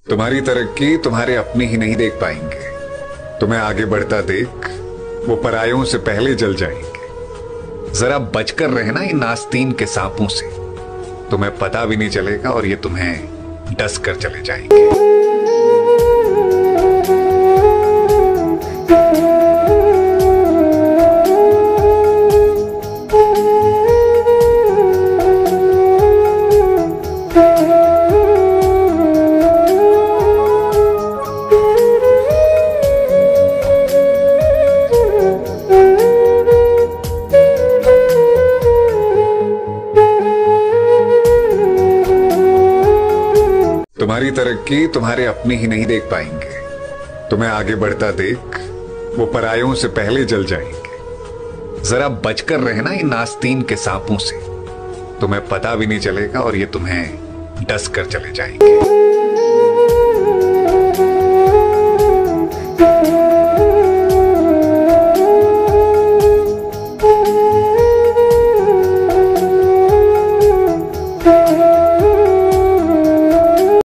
तुम्हारी तरक्की तुम्हारे अपने ही नहीं देख पाएंगे। तुम्हें आगे बढ़ता देख वो परायों से पहले जल जाएंगे। जरा बचकर रहना इन आस्तीन के सांपों से, तुम्हें पता भी नहीं चलेगा और ये तुम्हें डस कर चले जाएंगे। तुम्हारी तरक्की तुम्हारे अपने ही नहीं देख पाएंगे। तुम्हें आगे बढ़ता देख वो परायों से पहले जल जाएंगे। जरा बचकर रहना इन आस्तीन के सांपों से, तुम्हें पता भी नहीं चलेगा और ये तुम्हें डस कर चले जाएंगे।